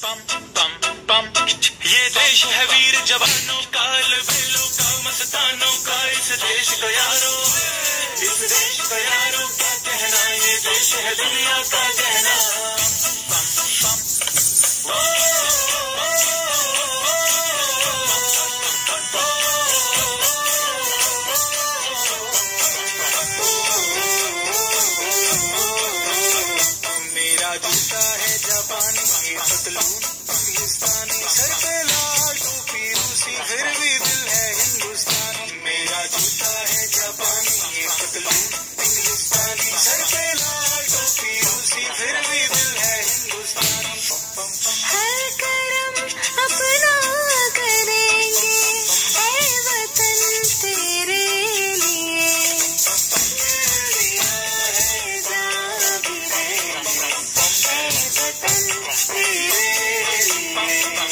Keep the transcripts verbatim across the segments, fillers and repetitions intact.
पम पम पम। ये देश है वीर जवानों का, लबेलों का, मस्तानों का। इस देश को यारो, इस देश को यारो क्या कहना। ये देश है दुनिया का कहना। पम पम ओ, मेरा जूता है जापानी, ये पतलून पाकिस्तानी, सर पे लाल टोपी रूसी, फिर भी दिल है हिंदुस्तानी। मेरा जूता है जापानी, ये पतलून पाकिस्तानी, सर पे लाल टोपी रूसी, फिर भी दिल है हिंदुस्तानी। हर करम अपना करेंगे ऐ वतन तेरे लिए, दिया है जान भी देंगे ऐ वतन तेरे लिए।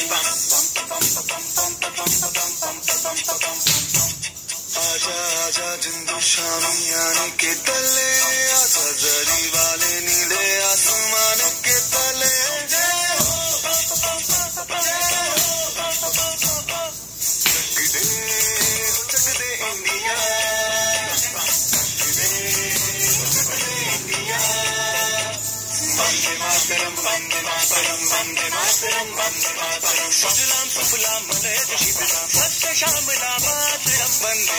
आजा आजा जिंदू शामी आने के तले, आजा जरी वाले नीले आसमान के तले। जय हो, जय हो, जग दे जग दे इंडिया, जग दे जग दे इंडिया। वंदे मातरम, वंदे मातरम, वंदे मातरम, वंदे मातरम। सुजलाम सुफलाम मलयज शीतलाम, सत्य श्यामलाम मातरम वंदे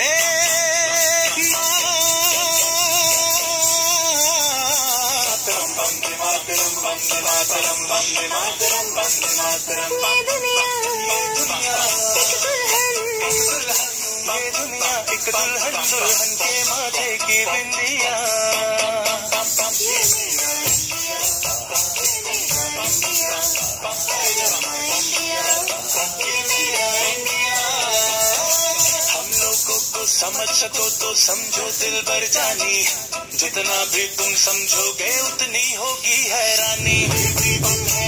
मातरम। वंदे मातरम, वंदे मातरम, वंदे मातरम, वंदे मातरम। ये दुनिया एक दुल्हन, ये दुनिया एक दुल्हन, दुल्हन के माथे की बिंदिया। ये मेरा इंडिया, ये मेरा इंडिया, ये मेरा इंडिया, ये मेरा इंडिया। हम लोगों को समझ सको तो समझो दिल भर जानी, जितना भी तुम समझोगे उतनी होगी हैरानी।